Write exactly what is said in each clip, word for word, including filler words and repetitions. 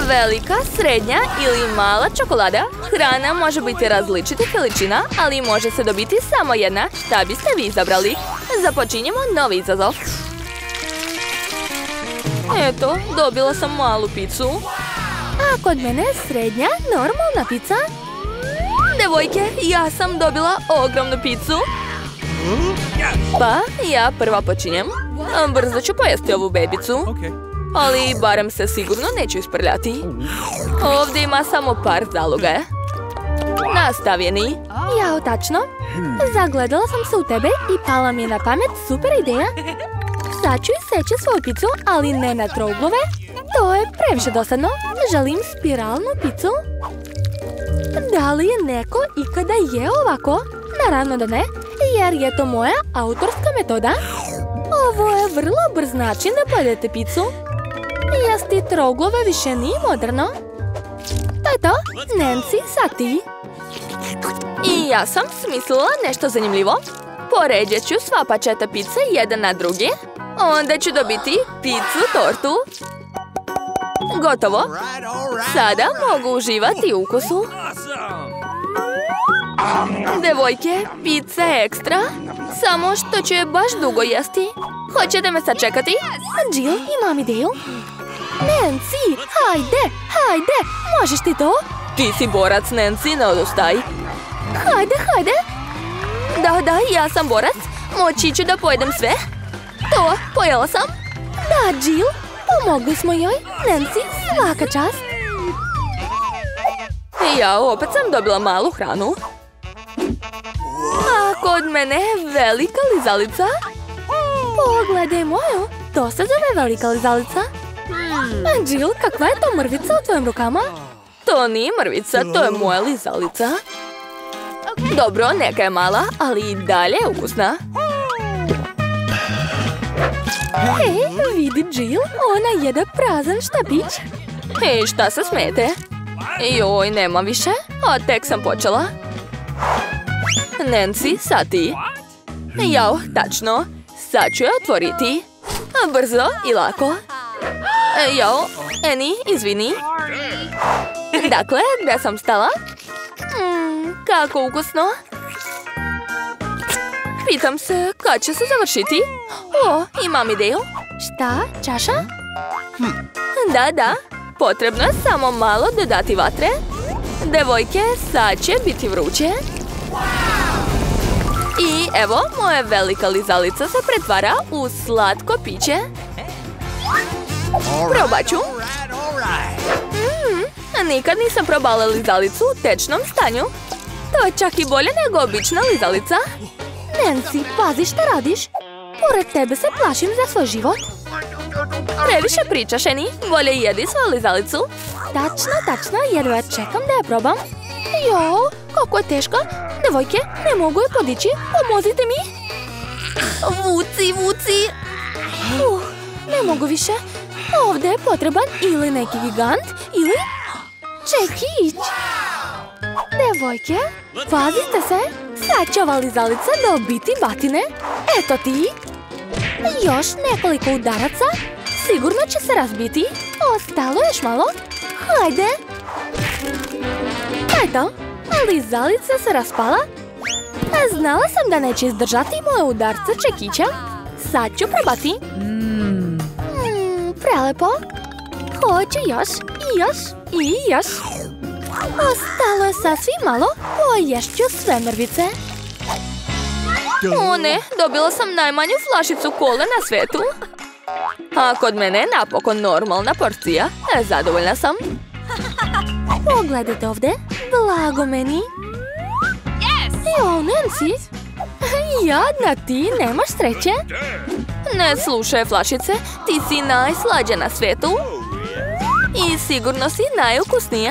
Velika, srednja ili mala čokolada. Hrana može biti različitih veličina, ali može se dobiti samo jedna. Šta biste vi izabrali? Započinjemo novi izazov. Eto, dobila sam malu picu. A kod mene je srednja, normalna pica. Devojke, ja sam dobila ogromnu picu. Pa, ja prva počinjem. Brzo ću pojesti ovu bebicu. Ali barem se sigurno neću isprljati. Ovdje ima samo par zaloga. Nastavljeni. Jao, tačno. Zagledala sam se u tebe i pala mi je na pamet super ideja. Sad ću iseći svoju picu, ali ne na trouglove. To je previše dosadno. Želim spiralnu picu. Da li je neko ikada jeo ovako? Naravno da ne, jer je to moja autorska metoda. Ovo je vrlo brz način da pojedete picu. Jesti trouglove više nije moderno. To je to, Nancy, sad ti. I ja sam smislila nešto zanimljivo. Poređat ću sva pačeta pice jedan na drugi. Onda ću dobiti picu tortu. Gotovo. Sada mogu uživati u ukusu. Devojke, pizza je ekstra. Samo što ću je baš dugo jesti. Hoćete me sačekati? Jill, imam ideju. Nancy, hajde, hajde, možeš ti to? Ti si borac, Nancy, ne odustaj. Hajde, hajde. Da, da, ja sam borac. Moći ću da pojedem sve. To, pojela sam. Da, Jill, pomogli smo joj. Nancy, svaka čast. Ja opet sam dobila malu hranu. A kod mene je velika lizalica. Pogledaj moju, to se zove velika lizalica. A Jill, kakva je to mrvica u tvojim rukama? To nije mrvica, to je moja lizalica. Dobro, neka je mala, ali i dalje je ukusna. Hej, vidi Jill, ona jede prazan štapić. Hej, šta se smete? Joj, nema više, a tek sam počela. Nancy, sad ti. Jao, tačno. Sad ću je otvoriti. Brzo i lako. Jao, Annie, izvini. Dakle, gdje sam stala? Mm, kako ukusno. Pitam se, kad će se završiti? O, imam ideju. Šta? Čaša? Da, da. Potrebno je samo malo dodati vatre. Devojke, sad će biti vruće. I evo, moja velika lizalica se pretvara u slatko piće. Probat ću. Mm, nikad nisam probala lizalicu u tečnom stanju. To je čak i bolje nego obična lizalica. Nancy, pazi šta radiš. Pored tebe se plašim za svoj život. Previše pričaš, Annie. Bolje jedi svoju lizalicu. Tačno, tačno, jedva čekam da je probam. Jao, kako je teška. Devojke, ne mogu je podići. Pomozite mi. Vuci, vuci. Uh, ne mogu više. Ovdje je potreban ili neki gigant, ili čekić. Devojke, pazite se. Sad će ova lizalica dobiti batine. Eto ti. Još nekoliko udaraca. Sigurno će se razbiti. Ostalo još malo. Hajde. Eto, lizalica se raspala. Znala sam da neće izdržati moje udarce čekića. Sad ću probati. Mm, prelepo. Hoću još, i još, i još. Ostalo je sasvim malo. Poješću sve mrvice. O ne, dobila sam najmanju flašicu kole na svetu. A kod mene je napokon normalna porcija. Zadovoljna sam. Pogledajte ovdje. Blago meni. Jo, Nancy. Jadna ti, nemaš sreće. Ne slušaj, flašice. Ti si najslađa na svijetu. I sigurno si najukusnija.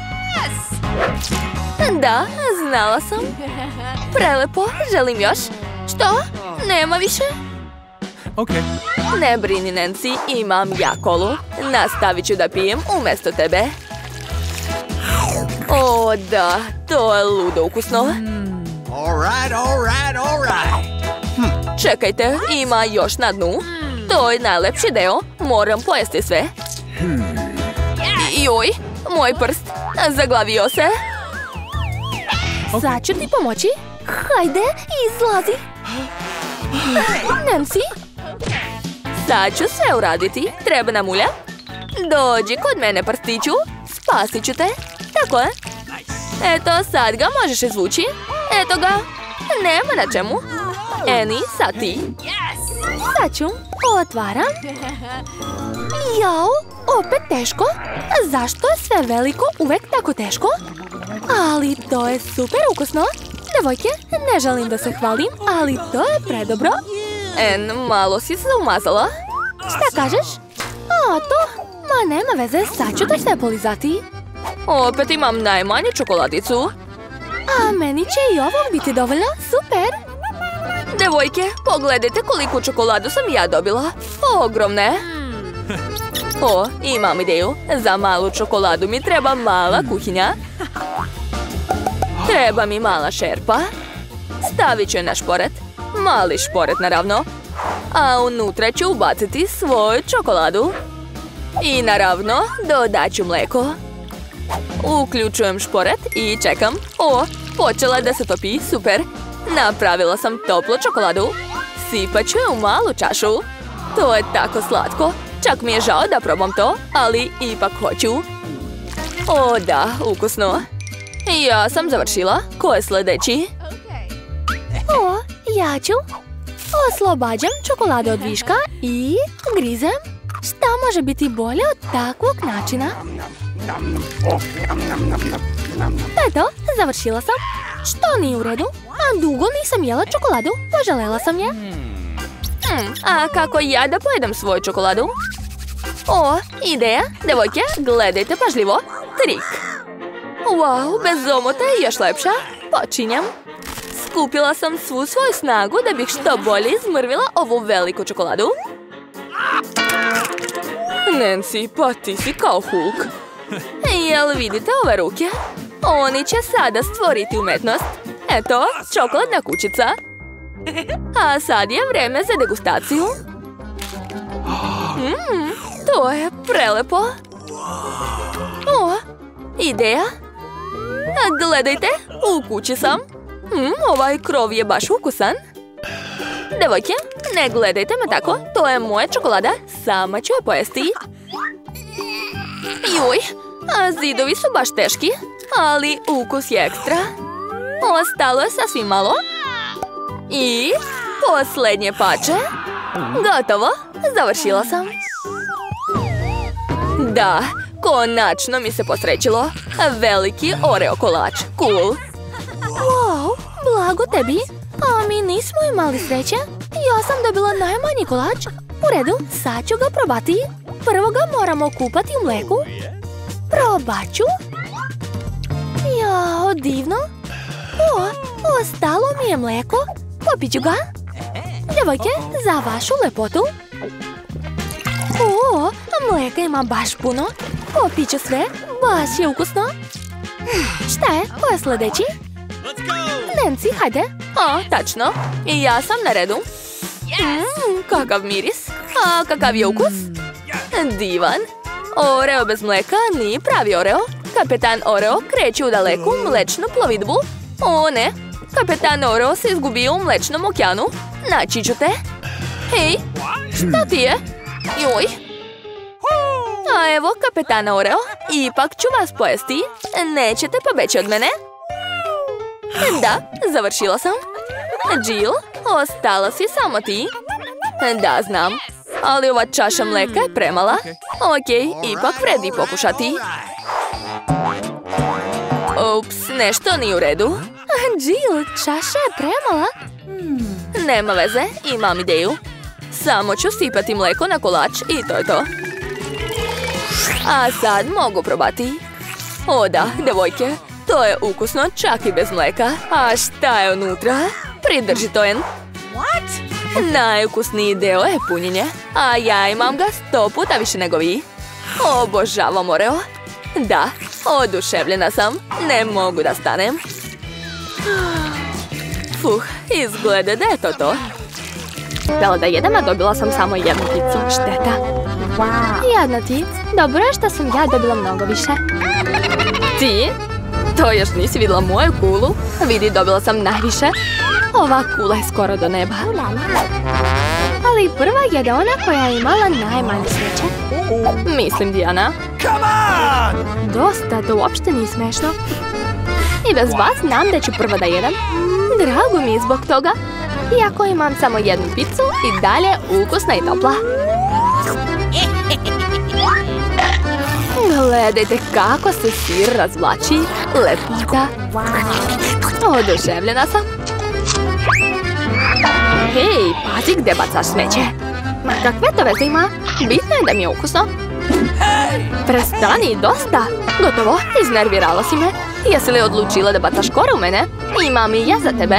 Da, znala sam. Prelepo, želim još. Što? Nema više? Okay. Ne brini, Nancy, imam ja kolu. Nastavit ću da pijem umjesto tebe. O, da, to je ludo ukusno. Mm. All right, all right, all right. Hm. Čekajte, ima još na dnu. To je najlepši deo. Moram pojesti sve. Hmm. I Joj, moj prst, zaglavio se. Sad ću ti pomoći. Hajde, izlazi. Nancy. Sad ću sve uraditi. Treba nam ulja. Dođi kod mene, prstiću. Spasit ću te. Tako je. Eto, sad ga možeš izvući. Eto ga. Nema na čemu. Eni, sad ti. Sad ću. Otvaram. Jao, opet teško. Zašto je sve veliko uvek tako teško? Ali to je super ukusno. Devojke, ne želim da se hvalim, ali to je predobro. En, malo si se umazala. Šta kažeš? A, to? Ma nema veze, sad ću te sve polizati. Opet imam najmanju čokoladicu. A meni će i ovo biti dovoljno, super. Devojke, pogledajte koliku čokoladu sam ja dobila. Ogromne. O, imam ideju. Za malu čokoladu mi treba mala kuhinja. Treba mi mala šerpa. Stavit ću je na šporet. Mali šporet, naravno. A unutra ću ubaciti svoju čokoladu. I naravno, dodat ću mlijeko. Uključujem šporet i čekam. O, počela da se topi, super. Napravila sam toplu čokoladu. Sipat ću je u malu čašu. To je tako slatko. Čak mi je žao da probam to, ali ipak hoću. O da, ukusno. Ja sam završila. Ko je sljedeći? O, ja ću. Oslobađam čokoladu od viška i grizem. Šta može biti bolje od takvog načina? To je to, završila sam. Što nije u redu? A dugo nisam jela čokoladu, poželjela sam je. Hmm, a kako ja da pojedem svoju čokoladu? O, ideja, devojke, gledajte pažljivo. Trik. Wow, bez omota je još lepša. Počinjem. Skupila sam svu svoju snagu da bih što bolje izmrvila ovu veliku čokoladu. Nancy, pa ti si kao Hulk. Jel vidite ove ruke? Oni će sada stvoriti umetnost. Eto, čokoladna kućica. A sad je vreme za degustaciju. Mmm, to je prelepo. O, ideja. Gledajte, u kući sam. Mm, ovaj krov je baš ukusan. Devojke, ne gledajte me tako. To je moja čokolada. Sama ću je pojesti. Juj, a zidovi su baš teški. Ali ukus je ekstra. Ostalo je sasvim malo. I posljednje pače. Gotovo, završila sam. Da, konačno mi se posrećilo. Veliki Oreo kolač, cool. Wow, blago tebi. A mi nismo imali sreće. Ja sam dobila najmanji kolač. U redu, sad ću ga probati. Prvo ga moramo kupati u mleku. Probat ću. Jao, divno. O, ostalo mi je mlijeko. Popit ću ga. Devojke, za vašu lepotu. O, mlijeka ima baš puno. Popit ću sve, baš je ukusno. Šta je, ko je sljedeći? Nancy, hajde. A, tačno. I ja sam na redu. Mmm, kakav miris. A, kakav je ukus? Divan. Oreo bez mlijeka nije pravi Oreo. Kapetan Oreo kreće u daleku mlečnu plovidbu. O ne, Kapetan Oreo se izgubio u mlečnom okeanu. Naći ću te. Hej, šta ti je? Joj. A evo Kapetana Oreo. Ipak ću vas pojesti. Nećete pobeći od mene? Da, završila sam. Jill, ostala si samo ti. Da, znam. Ali ova čaša mleka je premala. Okej, ipak vredi pokušati. Ups, nešto nije u redu. Jill, čaša je premala. Nema veze, imam ideju. Samo ću sipati mleko na kolač i to je to. A sad mogu probati. O da, devojke, to je ukusno čak i bez mleka. A šta je unutra? Pridrži to en. Najukusniji deo je punjenje, a ja imam ga sto puta više nego vi. Obožavam Oreo. Da, oduševljena sam. Ne mogu da stanem. Fuh, izgleda da je to to. Htjela da jedem, a dobila sam samo jednu picu. Šteta. Jadna ti. Dobro je što sam ja dobila mnogo više. Ti? To još nisi vidjela moju kulu. Vidi, dobila sam najviše. Ova kula je skoro do neba. Ali prva je da ona koja je imala najmanje sreće. Mislim, Dijana. Dosta, to uopšte nije smešno. I bez vas znam da ću prva da jedem. Drago mi je zbog toga. Iako imam samo jednu picu i dalje ukusna i topla. Gledajte kako se sir razvlači. Lepota. Oduševljena sam. Hej, pazi gdje bacaš smeće. Ma kakve to veze ima? Bitno je da mi je ukusno. Prestani, dosta. Gotovo, iznervirala si me. Jesi li odlučila da bacaš kore u mene? Imam i ja za tebe.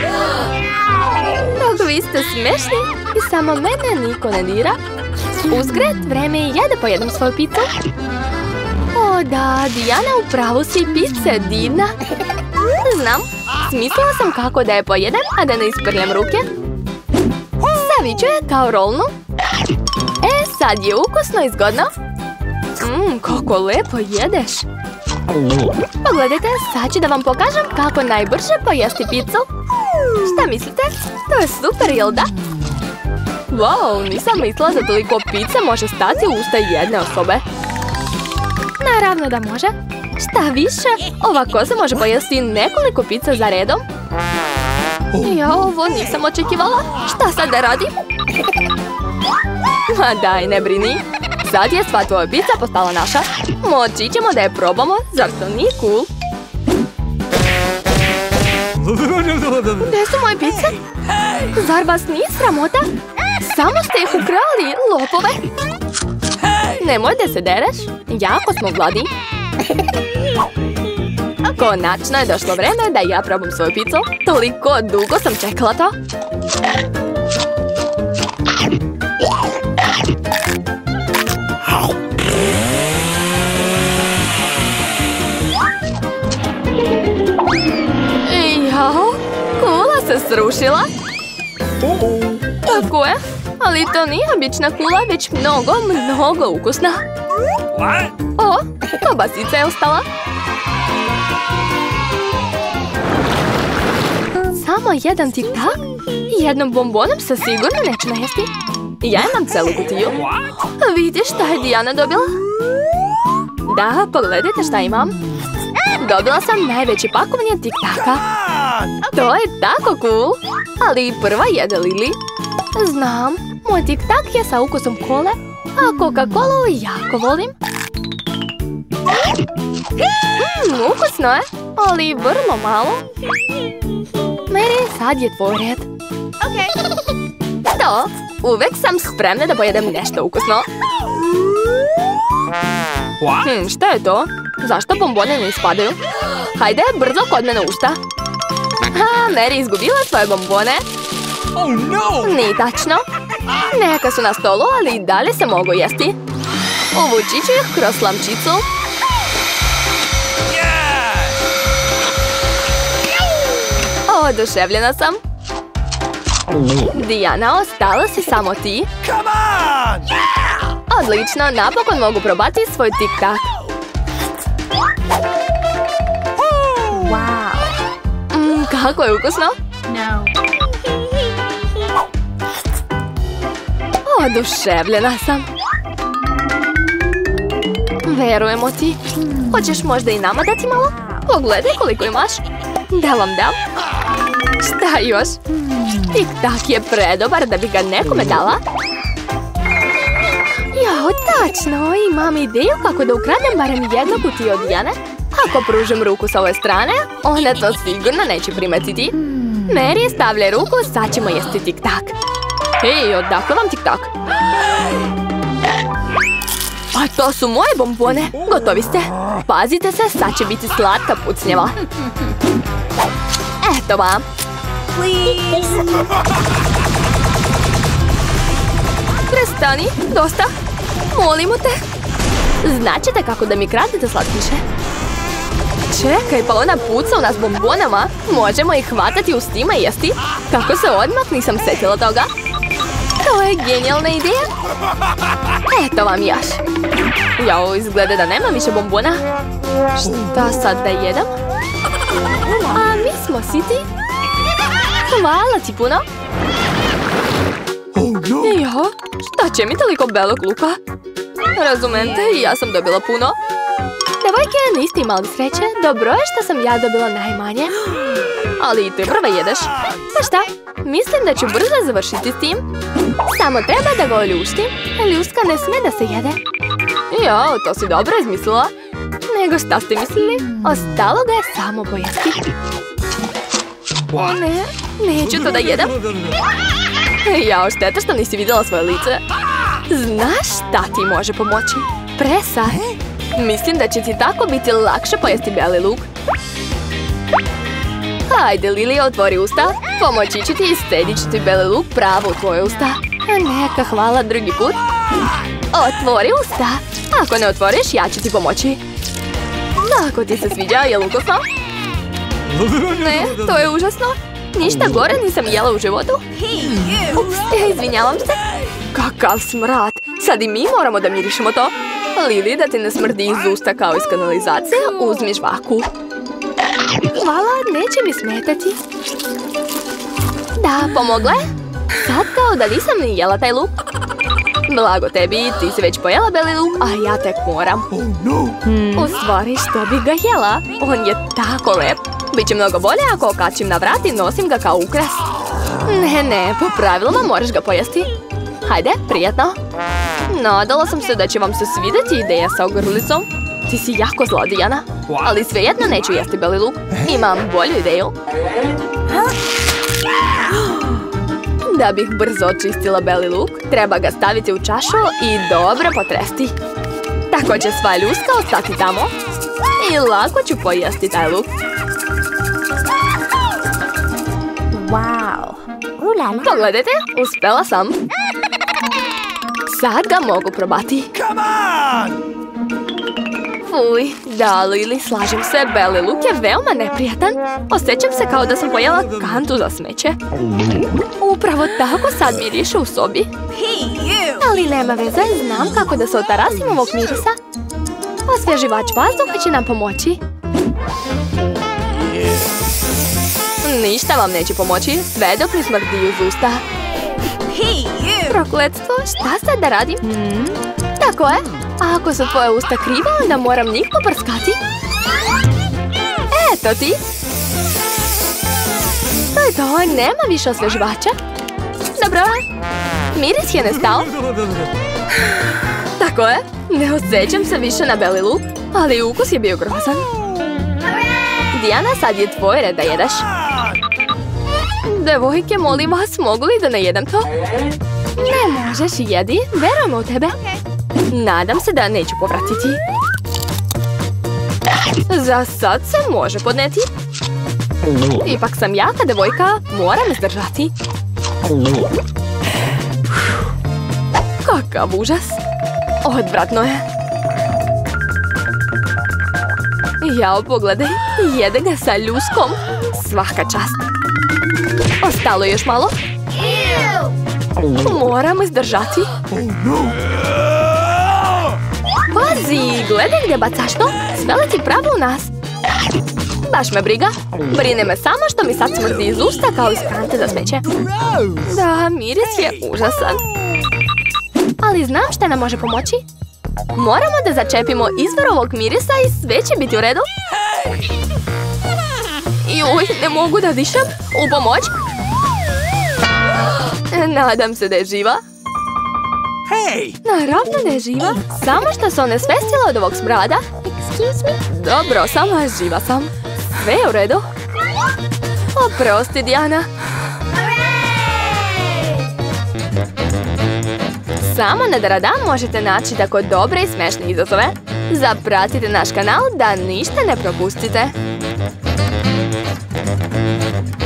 Dok vi ste smešni i samo mene niko ne dira. Uzgred, vreme je ja da pojedem svoju picu. O da, Dijana, u pravu si, pizza je divna. Znam, smislila sam kako da je pojedem, a da ne isprljam ruke. Saviću je kao rolnu. E, sad je ukusno i zgodno. Mmm, kako lepo jedeš. Pogledajte, sad ću da vam pokažem kako najbrže pojesti picu. Šta mislite? To je super, jel da? Wow, nisam mislila da toliko pice može stati u usta jedne osobe. Naravno da može. Šta više, ova koza može pojesti nekoliko pica za redom. Ja ovo nisam očekivala. Šta sad da radim? Ma daj, ne brini. Sad je sva tvoja pizza postala naša. Moći ćemo da je probamo, zar to nije cool? Gdje su moje pice? Zar vas nije sramota? Samo ste ih ukrali, lopove. Nemoj da se dereš, jako smo gladi. Konačno je došlo vreme da ja probam svoju picu. Toliko dugo sam čekala to. Jao, kula se srušila. Tako je, ali to nije obična kula, već mnogo, mnogo ukusna. O, kobasica je ostala. Samo jedan tik-tak? Jednom bombonom se sigurno neću najesti. Ja imam celu kutiju. Vidiš šta je Dijana dobila? Da, pogledajte šta imam. Dobila sam najveće pakovanje tik-taka. To je tako cool. Ali prva jede Lili. Znam, moj tik-tak je sa ukusom kole, a Coca-Colu jako volim. Mmm, ukusno je, ali vrlo malo. Mary, sad je tvoj red. Ok. To, uvek sam spremna da pojedem nešto ukusno. Hm, šta je to? Zašto bombone ne ispadaju? Hajde, brzo kod mene ušta. Ha, Mary izgubila svoje bombone. Oh no! Nije tačno. Neka su na stolu, ali i dalje se mogu jesti. Uvući ću ih kroz slamčicu. Oduševljena sam. Dijana, ostala si samo ti. Odlično, napokon mogu probati svoj tik-tak. Wow. Mm, kako je ukusno? No. Oduševljena sam. Verujemo ti. Hoćeš možda i nama dati malo? Pogledaj koliko imaš. Da vam dam. Šta još? Tik-tak je predobar da bi ga nekome dala. Jao, tačno. Imam ideju kako da ukradem barem jednu kutiju od Dijane. Ako pružim ruku s ove strane, ona to sigurno neće primetiti. Mary, stavljaj ruku, sad ćemo jesti tik-tak. Hej, odakle vam tik-tak? A to su moje bombone. Gotovi ste. Pazite se, sad će biti slatka pucnjeva. Eto vam. Prestani, dosta. Molimo te. Znaćete kako da mi kradete slatkiše? Čekaj, pa ona puca u nas bombonama. Možemo ih hvatati ustima i jesti? Kako se odmah nisam setila toga. To je genijalna ideja. Eto vam još. Jao, izgleda da nema više bombona. Šta sad da jedem? A mi smo siti. Hvala ti puno. Jo, šta će mi toliko belog luka? Razumete, ja sam dobila puno. Devojke, niste imali sreće. Dobro je što sam ja dobila najmanje. Ali i ti prva jedeš. Pa šta? Mislim da ću brzo završiti s tim. Samo treba da ga oljuštim. Ljuska ne sme da se jede. Jo, to si dobro izmislila. Nego šta ste mislili? Ostalo ga je samo pojesti. Ne, neću to da jedem. Jao, šteta što nisi vidjela svoje lice. Znaš šta ti može pomoći? Presa. Mislim da će ti tako biti lakše pojesti beli luk. Hajde, Lili, otvori usta. Pomoći ću ti i sredit ću ti beli luk pravo u tvoje usta. Neka, hvala, drugi put. Otvori usta. Ako ne otvoriš, ja ću ti pomoći. Ako ti se sviđa, je li ukosno? Ne, to je užasno. Ništa gore nisam jela u životu. Ups, izvinjavam se. Kakav smrad. Sad i mi moramo da mirišemo to. Lili, da ti ne smrdi iz usta kao iz kanalizacije, uzmi žvaku. Hvala, neće mi smetati. Da, pomogla je. Sad kao da nisam ni jela taj luk. Blago tebi, ti si već pojela beli luk, a ja tek moram. U stvari, što bi ga jela? On je tako lep. Biće mnogo bolje ako okačim na vrat i nosim ga kao ukras. Ne, ne, po pravilima moraš ga pojesti. Hajde, prijatno. Nadala sam se da će vam se svidjeti ideja sa ogrlicom. Ti si jako zla, Dijana. Ali svejedno neću jesti beli luk. Imam bolju ideju. Da bih brzo očistila beli luk, treba ga staviti u čašu i dobro potresti. Tako će sva ljuska ostati tamo. I lako ću pojesti taj luk. Wow. Pogledajte, uspjela sam. Sad ga mogu probati. Fuj, da, Lili, slažem se, beli luk je veoma neprijatan. Osjećam se kao da sam pojela kantu za smeće. Upravo tako sad miriše u sobi. Ali nema veze, znam kako da se otarasim ovog mirisa. Osvježivač vazduha će nam pomoći. Ništa vam neće pomoći, sve dok ne smrdi uz usta. Prokletstvo, šta sad da radim? Hmm? Tako je, a ako su tvoje usta kriva, onda moram njih poprskati. Eto ti. To je to, nema više osvježivača. Dobro, miris je nestao. Tako je, ne osjećam se više na beli luk, ali ukus je bio grozan. Dijana, sad je tvoj red da jedeš. Devojke, molim vas, mogu li da ne jedem to? Ne možeš, jedi, verujem u tebe. Nadam se da neću povratiti. Za sad se može podneti. Ipak sam jaka devojka, moram izdržati. Kakav užas. Odvratno je. Jao, pogledaj, jede ga sa ljuskom. Svaka čast. Ostalo još malo. Moram izdržati. Pazi, gledaj gdje bacaš to. Sve leti pravo u nas. Baš me briga. Brine me samo što mi sad smrdi iz usta kao iz kante za smeće. Da, miris je užasan. Ali znam šta nam može pomoći. Moramo da začepimo izvor ovog mirisa i sve će biti u redu. Joj, ne mogu da dišem. U pomoć. Nadam se da je živa. Naravno da je živa. Samo što se one svestila od ovog smrada. Dobro, samo živa sam. Sve je u redu. Oprosti, Dijana. Samo na Daradan možete naći tako dobre i smešne izazove. Zapratite naš kanal da ništa ne propustite.